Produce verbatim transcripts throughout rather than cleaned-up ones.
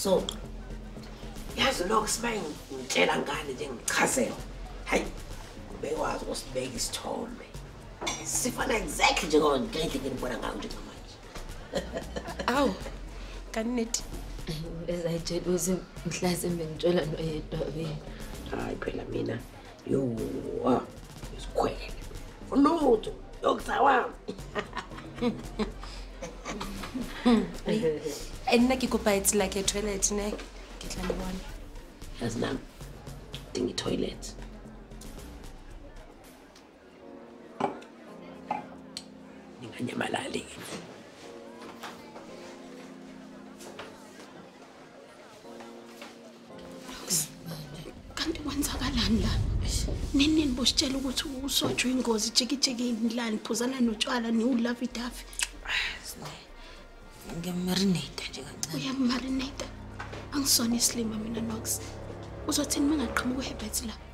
So, yazi lokho sibe ngitshela ngane nje ngichazela. Hayi, bekwazi ukusibeka isithombe. Sifana exactly njengoba ngeke ngibona ngayo njengamanje. Aw. Kaneti. Ezayitshela ukuthi mhlaze bengitshela noyedwa wena. Hayi phela mina yo ah isikhwele. Ulutho yokuthawa. And nna ke kopa it's like a toilet ne ke tla le bona. Yazi nami dingi toilet. Ninganyamalali. Kanti kwenzakalani la? Nini nibositshela ukuthi uSoja ingozi jikijiki indlani phuzana notshwala niulavi dafi. Ngemarinate nje kancane. Uyamarinate. Angisona islima mina Nox. Uzothini mangaqhamuka uHebet la?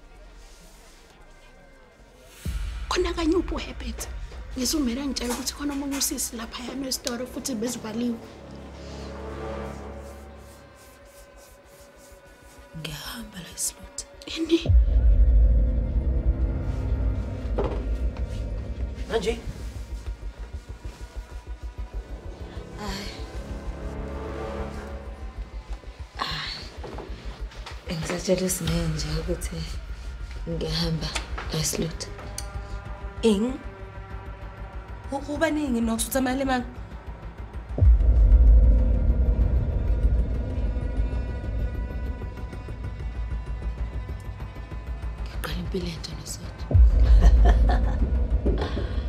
Khona kanye upho uHebet. Ngizumela ngitshela ukuthi khona umunye usisi lapha yana esitoro futhi bezivaliwe. Ngihamba la islot. Ini? Manje Ngizatshela Sine nje ukuthi ngihamba eslot. Eng? Ukuba ningi nokusutha imali manje. Ngaqala impilo entsha noSoja.